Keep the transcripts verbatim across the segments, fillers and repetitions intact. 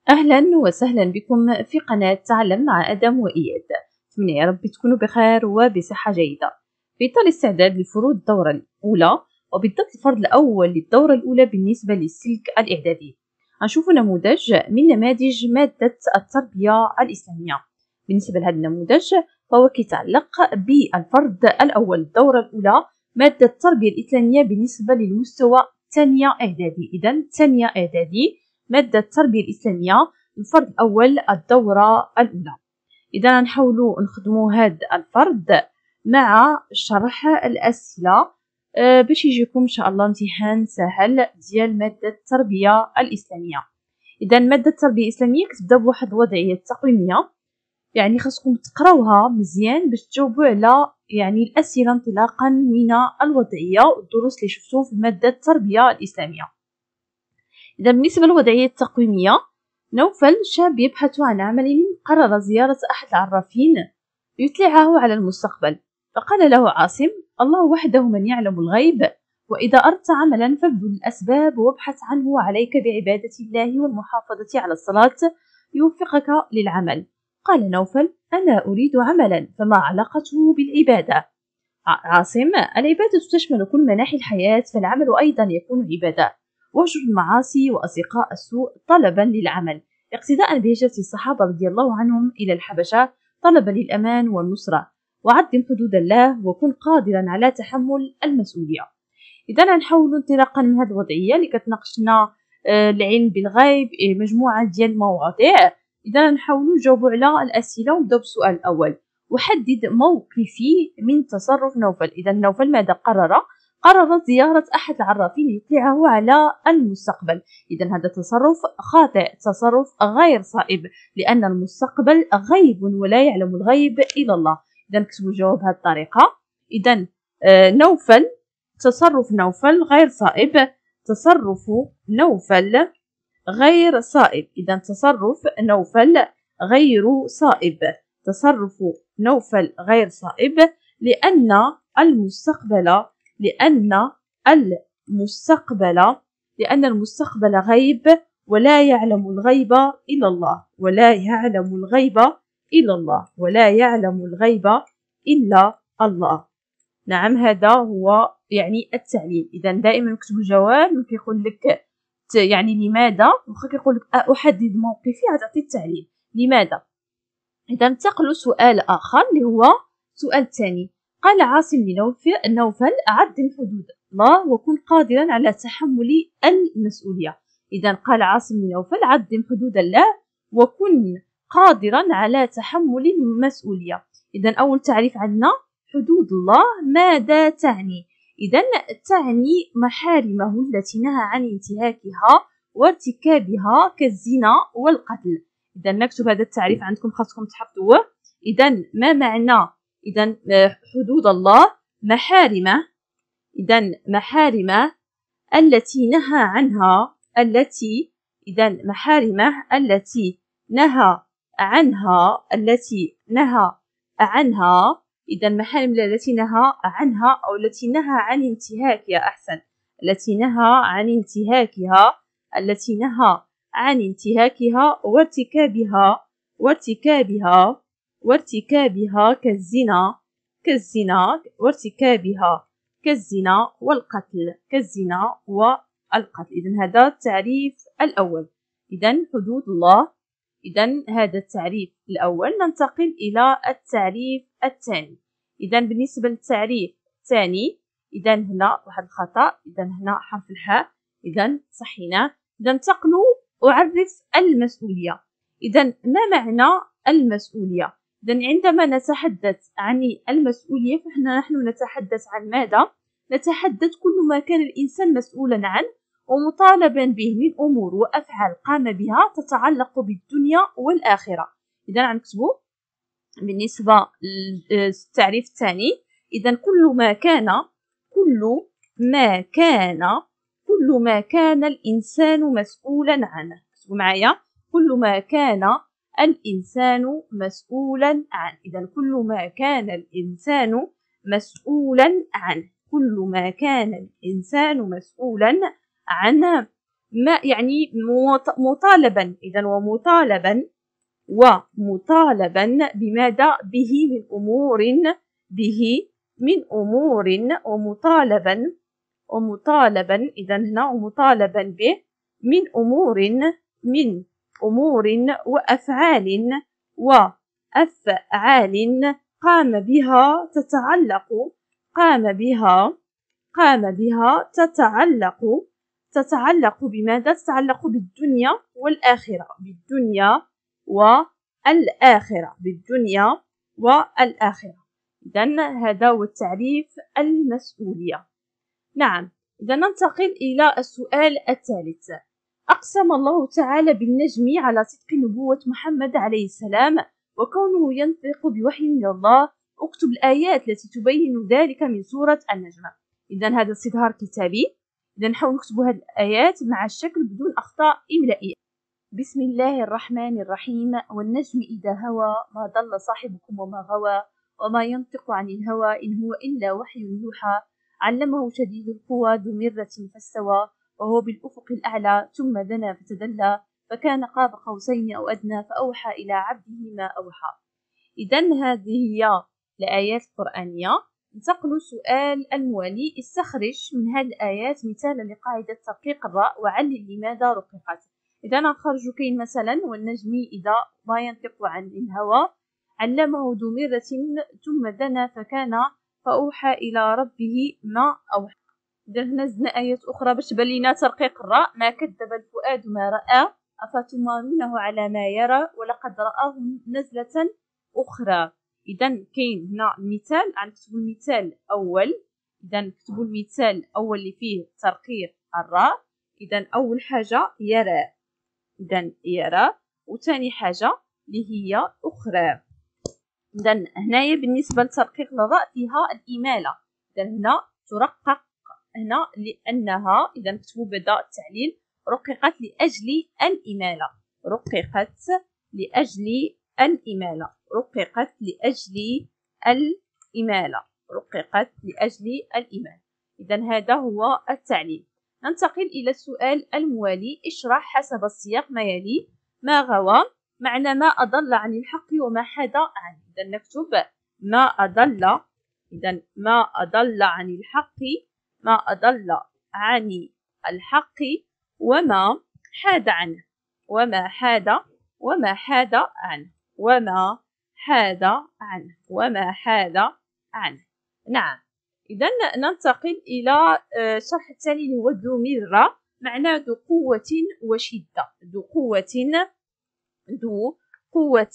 أهلا وسهلا بكم في قناة تعلم مع أدم وإياد. أتمنى يا رب تكونوا بخير وبصحة جيدة. في إطار الاستعداد لفروض الدورة الأولى وبالضبط الفرض الأول للدورة الأولى بالنسبة للسلك الإعدادي، هنشوف نموذج من نماذج مادة التربية الإسلامية. بالنسبة لهذا النموذج فهو كيتعلق بالفرض الأول الدورة الأولى مادة التربية الإسلامية بالنسبة للمستوى ثانية إعدادي. إذن ثانية إعدادي مادة التربية الإسلامية الفرض الأول الدورة الأولى. إذا نحاولوا نخدموا هذا الفرض مع شرح الأسئلة باش يجيكم إن شاء الله امتحان سهل ديال مادة التربية الإسلامية. إذا مادة التربية الإسلامية كتبدا بواحد الوضعية تقويمية، يعني خاصكم تقراوها مزيان باش تجاوبوا على يعني الأسئلة انطلاقا من الوضعية والدروس اللي شفتوهم في مادة التربية الإسلامية. إذا بالنسبة للوضعية التقويمية، نوفل شاب يبحث عن عمل قرر زيارة أحد العرافين ليطلعه على المستقبل، فقال له عاصم: الله وحده من يعلم الغيب، وإذا أردت عملا فابذل الأسباب وابحث عنه، وعليك بعبادة الله والمحافظة على الصلاة يوفقك للعمل. قال نوفل: أنا أريد عملا، فما علاقته بالعبادة؟ عاصم: العبادة تشمل كل مناحي الحياة، فالعمل أيضا يكون عبادة. واهجر المعاصي وأصدقاء السوء طلبا للعمل، اقتداء بهجرة الصحابة رضي الله عنهم إلى الحبشة طلبا للأمان والنصرة. وعظم حدود الله وكن قادرا على تحمل المسؤولية. إذا نحاول انطلاقا من هذه الوضعية اللي كتناقشنا العلم بالغيب مجموعة ديال المواضيع. إذا نحاولوا نجاوبوا على الأسئلة ونبداو بالسؤال الأول: وحدد موقفي من تصرف نوفل. إذا نوفل ماذا قرر؟ قرر زيارة أحد العرافين ليطلعه على المستقبل. إذا هذا تصرف خاطئ، تصرف غير صائب، لأن المستقبل غيب ولا يعلم الغيب إلا الله. إذا نكتبوا الجواب بهذه الطريقة. إذا نوفل تصرف نوفل غير صائب، تصرف نوفل غير صائب. إذا تصرف نوفل غير صائب، تصرف نوفل غير صائب، لأن المستقبل لأن المستقبل لأن المستقبل غيب ولا يعلم الغيب إلا الله ولا يعلم الغيب إلا الله ولا يعلم الغيب إلا الله. نعم، هذا هو يعني التعليل. إذا دائما نكتب الجواب من كيقول لك يعني لماذا، وخا كيقول لك أحدد موقفي غتعطي التعليل لماذا. إذا انتقلوا سؤال آخر اللي هو سؤال الثاني. قال عاصم لنوفل: عظم حدود الله وكن قادرا على تحمل المسؤولية. إذا قال عاصم لنوفل: عظم حدود الله وكن قادرا على تحمل المسؤولية. إذا أول تعريف عندنا حدود الله ماذا تعني؟ إذا تعني محارمه التي نهى عن انتهاكها وارتكابها كالزنا والقتل. إذا نكتب هذا التعريف عندكم، خاصكم تحفظوه. إذا ما معنى إذا حدود الله؟ محارمه إذا محارمه التي نهى عنها التي إذا محارمه التي نهى عنها التي نهى عنها إذا محارم التي نهى عنها أو التي نهى عن انتهاكها أحسن التي نهى عن انتهاكها التي نهى عن انتهاكها وارتكابها وارتكابها وارتكابها كالزنا كالزنا وارتكابها كالزنا والقتل كالزنا والقتل. إذن هذا التعريف الأول. إذن حدود الله. إذن هذا التعريف الأول. ننتقل إلى التعريف الثاني. إذن بالنسبة للتعريف الثاني، إذن هنا واحد الخطأ، إذن هنا حرف الحاء، إذن صحينا. إذا انتقلوا أعرف المسؤولية. إذا ما معنى المسؤولية؟ إذا عندما نتحدث عن المسؤولية فإحنا نحن نتحدث عن ماذا؟ نتحدث كل ما كان الإنسان مسؤولا عنه ومطالبا به من أمور وأفعال قام بها تتعلق بالدنيا والآخرة. إذا نكتبوا بالنسبة للتعريف الثاني. إذا كل ما كان كل ما كان كل ما كان الإنسان مسؤولا عنه. اكتبوا معايا: كل ما كان الإنسان مسؤولا عنه. إذا كل ما كان الإنسان مسؤولا عنه كل ما كان الإنسان مسؤولا عنه ما يعني مطالبا، إذن ومطالبا ومطالبا بماذا؟ به من أمور، به من أمور، ومطالبا ومطالبا إذن هنا ومطالبا به من أمور، من أمور وأفعال وأفعال قام بها تتعلق، قام بها قام بها تتعلق تتعلق بماذا؟ تتعلق بالدنيا والآخرة، بالدنيا والآخرة، بالدنيا والآخرة. إذن هذا هو التعريف المسؤولية. نعم، إذا ننتقل إلى السؤال الثالث. أقسم الله تعالى بالنجم على صدق نبوة محمد عليه السلام وكونه ينطق بوحي من الله. اكتب الآيات التي تبين ذلك من سورة النجم. إذا هذا استظهار كتابي، إذا نحاول نكتب هذه الآيات مع الشكل بدون أخطاء إملائية. بسم الله الرحمن الرحيم. والنجم إذا هوى ما ضل صاحبكم وما غوى وما ينطق عن الهوى إن هو إلا وحي يوحى علمه شديد القوى ذو مرة فاستوى وهو بالأفق الأعلى ثم دنا فتدلى فكان قاب قوسين أو أدنى فأوحى إلى عبده ما أوحى. إذن هذه هي الآيات القرآنية. ننتقل السؤال الموالي. استخرج من هذه الآيات مثالا لقاعدة ترقيق الراء وعلل لماذا رققت. إذا نخرج كاين مثلا والنجم إذا ما ينطق عن الهوى علمه ذو مرة ثم دنا فكان فأوحى إلى ربه ما أوحى. إذا نزلنا آيات أخرى باش تبان لينا ترقيق الراء. ما كذب الفؤاد ما رأى أفتمارونه على ما يرى ولقد رآه نزلة أخرى. إذا كاين هنا المثال، غنكتبوا المثال الأول. إذا نكتبوا المثال الأول اللي فيه ترقيق الراء. إذا أول حاجة يرى، إذا يرى، وثاني حاجة اللي هي أخرى. إذا هنايا بالنسبة لترقيق الراء فيها الإمالة. إذا هنا ترقق هنا لأنها، إذا نكتبوا بدأ التعليل، رققت لأجل الإمالة، رققت لأجل الإمالة، رققت لأجل الإمالة، رققت لأجل الإمالة. إذا هذا هو التعليل. ننتقل إلى السؤال الموالي. اشرح حسب السياق ما يلي. ما غوى معنى ما أضل عن الحق وما حاد عنه. إذا نكتب ما أضل، إذا ما أضل عن الحق، ما أضل عن الحق وما حاد عنه، وما حاد وما حاد عنه وما حاد عنه وما حاد عنه. نعم، إذا ننتقل إلى الشرح الثاني اللي هو ذو مرة. معنى ذو قوة وشدة، ذو قوة ذو قوة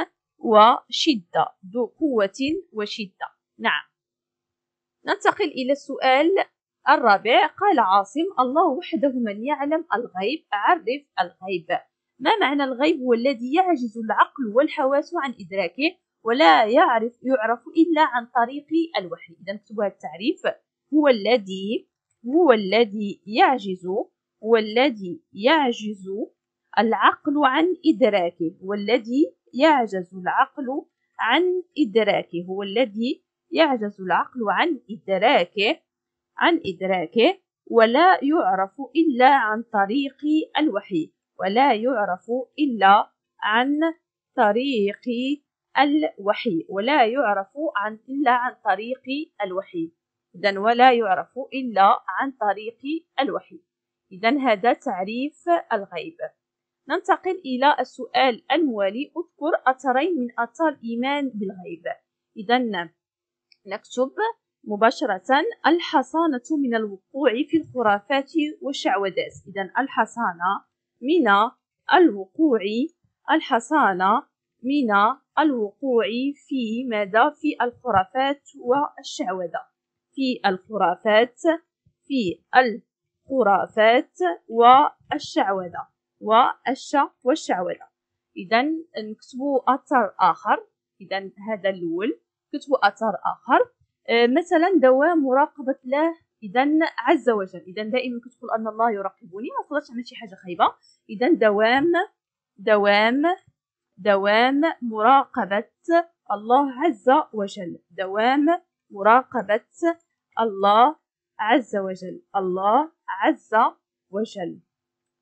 وشدة، ذو قوة وشدة. نعم، ننتقل إلى السؤال الرابع. قال عاصم: الله وحده من يعلم الغيب. عرف الغيب. ما معنى الغيب؟ هو الذي يعجز العقل والحواس عن إدراكه ولا يعرف يعرف إلا عن طريق الوحي. إذا نكتبوا هذا التعريف. هو الذي هو الذي يعجز هو الذي يعجز العقل عن إدراكه، والذي يعجز العقل عن إدراكه، هو الذي يعجز العقل عن إدراكه عن إدراكه ولا يعرف إلا عن طريق الوحي، ولا يعرف إلا عن طريق الوحي، ولا يعرف عن إلا عن طريق الوحي. إذن ولا يعرف إلا عن طريق الوحي. إذن هذا تعريف الغيب. ننتقل إلى السؤال الموالي. اذكر أثرين من آثار الإيمان بالغيب. إذن نكتب مباشرة: الحصانة من الوقوع في الخرافات والشعوذات. إذن الحصانة من الوقوع الحصانة من الوقوع في ماذا؟ في الخرافات والشعوذة، في الخرافات في الخرافات والشعوذة والشعوذة. إذن نكتبوا أثر آخر. إذن هذا الأول كتبوا أثر آخر. آه مثلا دوام مراقبة الله إذن عز وجل. إذن دائما كتقول أن الله يراقبني، ما صدقش عمل شي حاجة خايبة. إذن دوام دوام دوام مراقبة الله عز وجل، دوام مراقبة الله عز وجل، الله عز وجل.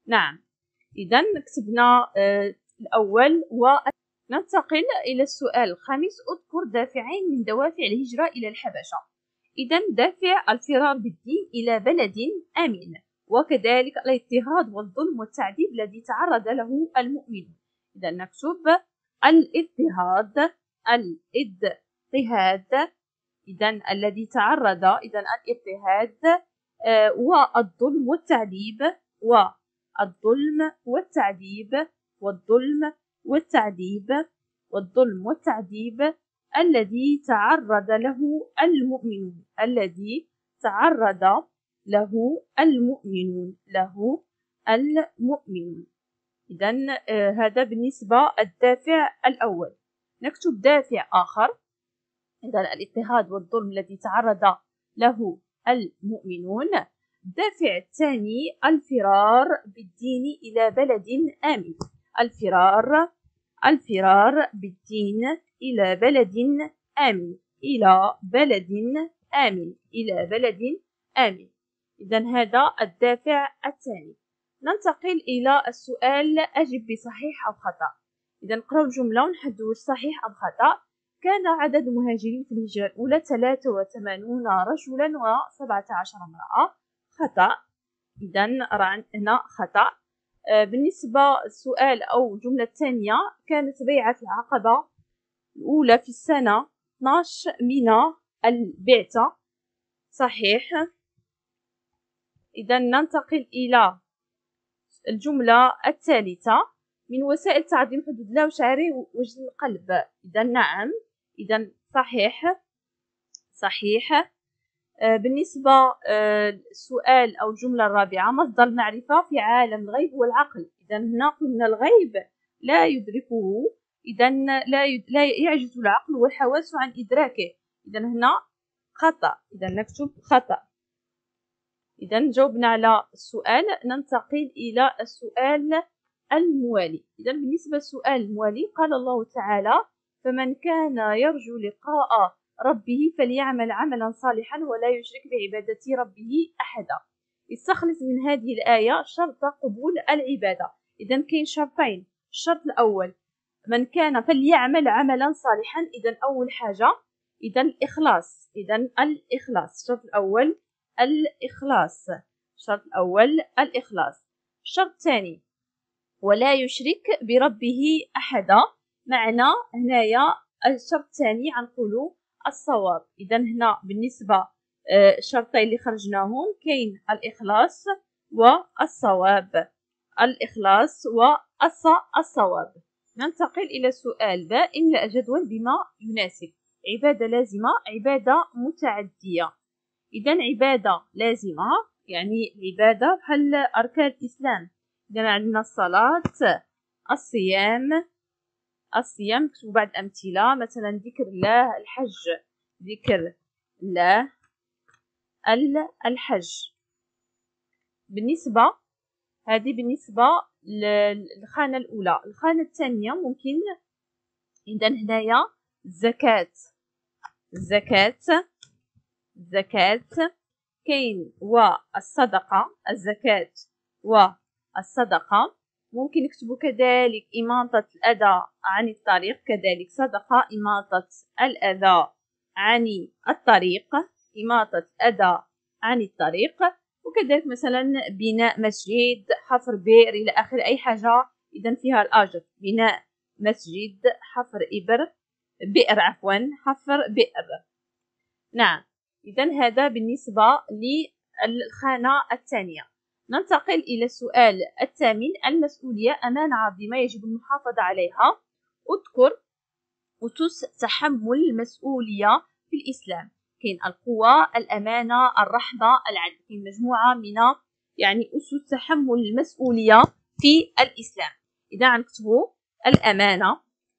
نعم، إذا كتبنا آه الأول. وننتقل إلى السؤال الخامس. اذكر دافعين من دوافع الهجرة إلى الحبشة. إذا دافع الفرار بالدين إلى بلد آمن، وكذلك الاضطهاد والظلم والتعذيب الذي تعرض له المؤمنون. إذا نكتب الاضطهاد الاضطهاد إذا الذي تعرض إذا الاضطهاد آه والظلم والتعذيب والظلم والتعذيب والظلم والتعذيب والظلم والتعذيب الذي تعرض له المؤمنون الذي تعرض له المؤمنون له المؤمنون. إذا آه هذا بالنسبة الدافع الأول. نكتب دافع آخر. إذا الاضطهاد والظلم الذي تعرض له المؤمنون. الدافع الثاني الفرار بالدين إلى بلد آمن. الفرار الفرار بالدين إلى بلد آمن إلى بلد آمن إلى بلد آمن. إذا هذا الدافع الثاني. ننتقل إلى السؤال أجب بصحيح أو خطأ. إذا نقرأ الجملة ونحدد واش صحيح أم خطأ. كان عدد المهاجرين في الهجرة الأولى ثلاثة وثمانين رجلا وسبعة عشر امرأة. خطأ. إذا هنا خطأ. بالنسبة للسؤال أو الجملة الثانية، كانت بيعة العقبة الأولى في السنة اثناش من البعثة. صحيح. إذا ننتقل إلى الجملة الثالثة. من وسائل تعظيم حدود الله وشعائره وجل القلب. إذا نعم. إذا صحيح صحيح. آه بالنسبة للسؤال آه أو الجملة الرابعة، مصدر المعرفة في عالم الغيب هو العقل. إذا هنا قلنا الغيب لا يدركه، إذا لا, يد... لا يعجز العقل والحواس عن إدراكه. إذا هنا خطأ. إذا نكتب خطأ. إذا جاوبنا على السؤال. ننتقل إلى السؤال الموالي. إذا بالنسبة للسؤال الموالي، قال الله تعالى: فمن كان يرجو لقاء ربه فليعمل عملا صالحا ولا يشرك بعبادة ربه أحدا. استخلص من هذه الآية شرط قبول العبادة. إذا كاين شرطين. الشرط الأول من كان فليعمل عملا صالحا. إذا أول حاجة إذا الإخلاص. إذا الإخلاص الشرط الأول الإخلاص. الشرط الأول الإخلاص. الشرط الثاني ولا يشرك بربه أحدا. معنى هنايا الشرط الثاني غنقولوا الصواب. إذا هنا بالنسبة الشرطين اللي خرجناهم كاين الإخلاص والصواب. الإخلاص والصواب. ننتقل إلى السؤال ب. املأ جدول بما يناسب. عبادة لازمة، عبادة متعدية. إذا عبادة لازمة يعني العبادة بحال أركان الإسلام. إذا عندنا الصلاة، الصيام الصيام كتبوا بعض الأمثلة، مثلا ذكر الله، الحج ذكر الله الحج. بالنسبة هذه بالنسبة للخانة الأولى. الخانة الثانية ممكن إذا هنايا الزكاة الزكاة الزكاة كاين والصدقة. الزكاة والصدقة ممكن نكتبوا كذلك إماطة الأذى عن الطريق. كذلك صدقة إماطة الأذى عن الطريق إماطة الأذى عن الطريق. وكذلك مثلا بناء مسجد، حفر بئر إلى آخر أي حاجة إذا فيها الأجر. بناء مسجد، حفر إبر بئر عفوا حفر بئر. نعم. إذا هذا بالنسبة للخانة الثانية. ننتقل إلى السؤال الثامن. المسؤولية أمانة عظيمة يجب المحافظة عليها. اذكر أسس تحمل المسؤولية في الإسلام. كاين القوة، الأمانة، الرحمة، العدل. كاين مجموعة من يعني أسس تحمل المسؤولية في الإسلام. إذا غنكتبوا الأمانة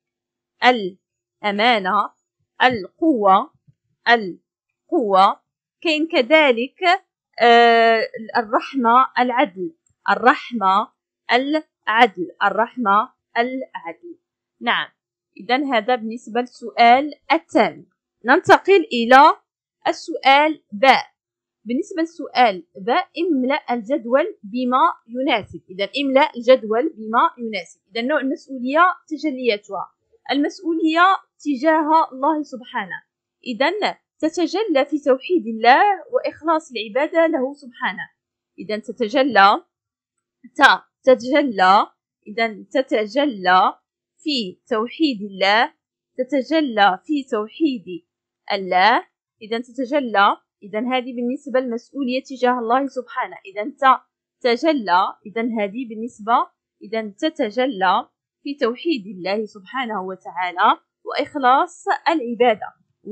الأمانة القوة القوة كاين كذلك آه الرحمة، العدل. الرحمة العدل الرحمة العدل. نعم. إذا هذا بالنسبة للسؤال الثاني. ننتقل إلى السؤال باء. بالنسبة للسؤال ب املأ الجدول بما يناسب. إذا املأ الجدول بما يناسب. إذا نوع المسؤولية تجلياتها. المسؤولية تجاه الله سبحانه، إذا تتجلى في توحيد الله وإخلاص العبادة له سبحانه. إذا تتجلى ت تتجلى إذا تتجلى في توحيد الله، تتجلى في توحيد الله. إذا تتجلى إذا هذه بالنسبة للمسؤولية تجاه الله سبحانه. إذا ت تجلى إذا هذه بالنسبة إذا تتجلى في توحيد الله سبحانه وتعالى وإخلاص العبادة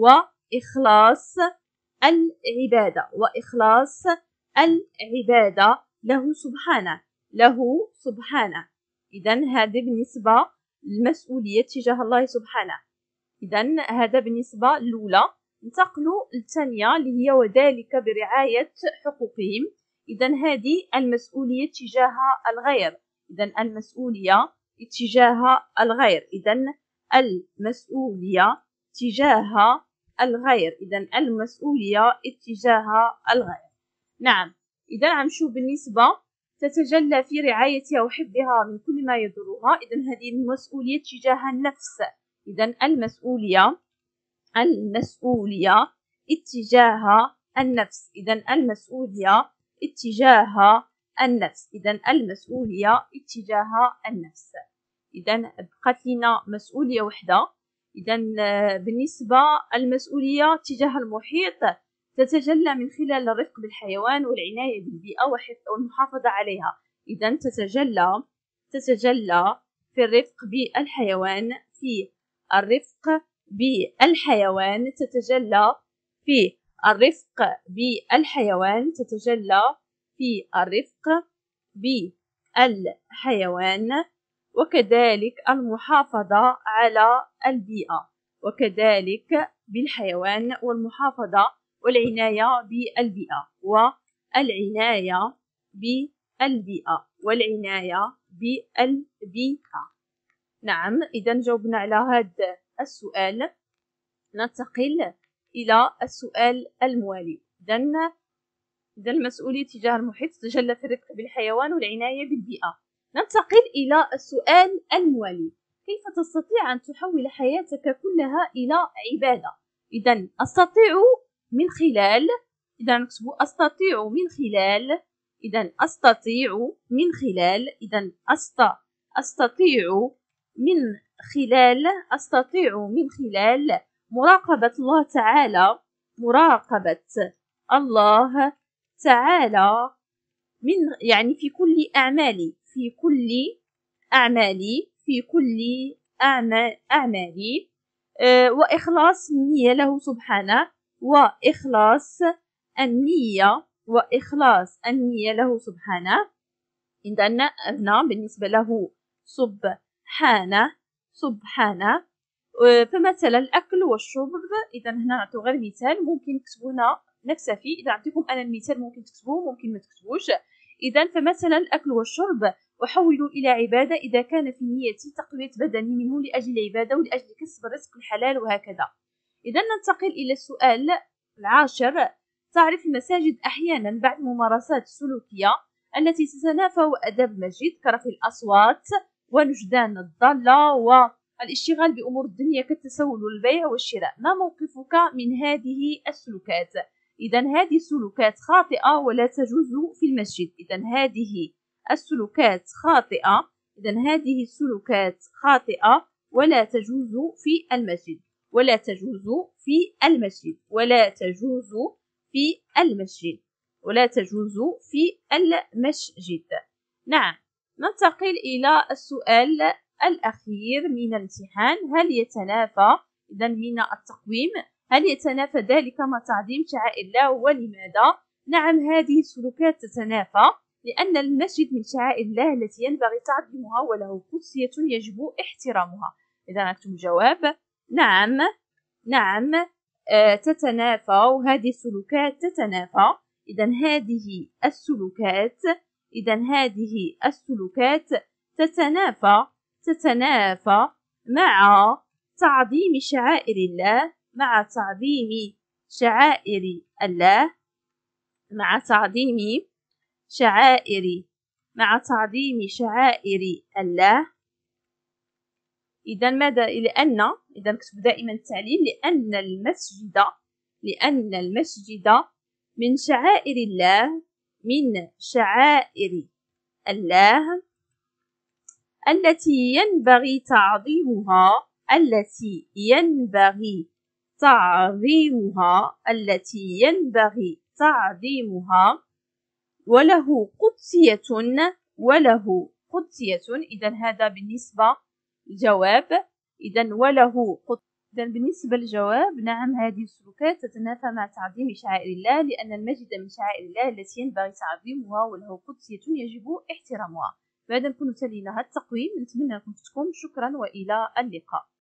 وإخلاص العبادة وإخلاص العبادة له سبحانه له سبحانه. إذا هذا بالنسبة للمسؤولية تجاه الله سبحانه. إذا هذا بالنسبة الأولى. انتقلوا للثانية اللي هي وذلك برعاية حقوقهم. إذا هذه المسؤولية تجاه الغير. إذا المسؤولية تجاه الغير. إذا المسؤولية تجاه الغير. إذا المسؤولية اتجاه الغير. نعم. إذا عم نشوف بالنسبة تتجلى في رعايتها وحفظها من كل ما يضرها. إذا هذه المسؤولية تجاه النفس. إذا المسؤولية المسؤولية اتجاه النفس. إذا المسؤولية اتجاه النفس. إذا المسؤولية اتجاه النفس. إذا بقات لنا مسؤولية وحدة. إذا بالنسبة المسؤولية تجاه المحيط تتجلى من خلال الرفق بالحيوان والعناية بالبيئة والمحافظة عليها. إذا تتجلى تتجلى في الرفق بالحيوان في الرفق بالحيوان تتجلى في الرفق بالحيوان تتجلى في الرفق بالحيوان وكذلك المحافظة على البيئة وكذلك بالحيوان والمحافظة والعناية بالبيئة والعناية بالبيئة والعناية بالبيئة. نعم. إذا جاوبنا على هذا السؤال. ننتقل إلى السؤال الموالي. إذن إذا المسؤولية تجاه المحيط تتجلى في الرفق بالحيوان والعناية بالبيئة. ننتقل إلى السؤال الموالي. كيف تستطيع أن تحول حياتك كلها إلى عبادة؟ إذا أستطيع من خلال إذا نكتبوا أستطيع من خلال إذا أستطيع من خلال إذا أست أستطيع من خلال أستطيع من خلال مراقبة الله تعالى مراقبة الله تعالى من يعني في كل أعمالي في كل أعمالي في كل أعمالي أه وإخلاص النية له سبحانه وإخلاص النية وإخلاص النية له سبحانه. إذا هنا بالنسبة له سبحانه سبحانه. فمثلا الأكل والشرب. إذا هنا نعطوا غير مثال ممكن تكتبوا هنا نكتفي. إذا أعطيكم أنا المثال ممكن تكتبوه ممكن ما تكتبوش. إذا فمثلا الأكل والشرب وحولوا إلى عبادة إذا كان في نيتي تقوية بدني منه لأجل العبادة ولأجل كسب الرزق الحلال وهكذا. إذا ننتقل إلى السؤال العاشر. تعرف المساجد أحيانا بعد الممارسات السلوكية التي تتنافى أدب مجيد كرفع الأصوات ونجدان الضالة والاشتغال بأمور الدنيا كالتسول والبيع والشراء. ما موقفك من هذه السلوكات؟ إذا هذه السلوكات خاطئة ولا تجوز في المسجد. إذا هذه السلوكات خاطئة إذا هذه السلوكات خاطئة ولا تجوز في المسجد ولا تجوز في المسجد ولا تجوز في المسجد ولا تجوز في المسجد. نعم. ننتقل إلى السؤال الأخير من الامتحان. هل يتنافى إذا من التقويم هل يتنافى ذلك مع تعظيم شعائر الله ولماذا؟ نعم. هذه السلوكات تتنافى لأن المسجد من شعائر الله التي ينبغي تعظيمها وله قدسية يجب احترامها. إذا نكتب الجواب. نعم نعم آه تتنافى وهذه السلوكات تتنافى. إذا هذه السلوكات إذا هذه السلوكات تتنافى تتنافى مع تعظيم شعائر الله مع تعظيم شعائر الله مع تعظيم شعائر مع تعظيم شعائر الله. إذا ماذا؟ لأن إذا نكتب دائما التعليل، لأن المسجد لأن المسجد من شعائر الله من شعائر الله التي ينبغي تعظيمها التي ينبغي تعظيمها التي ينبغي تعظيمها وله قدسية وله قدسية. إذا هذا بالنسبة الجواب. إذا وله قدسية. إذا بالنسبة للجواب، نعم، هذه السلوكات تتنافى مع تعظيم شعائر الله، لأن المسجد من شعائر الله التي ينبغي تعظيمها وله قدسية يجب احترامها. بهذا نكون انتهينا هذا التقويم. نتمنى أنكم تفدكم. شكرا وإلى اللقاء.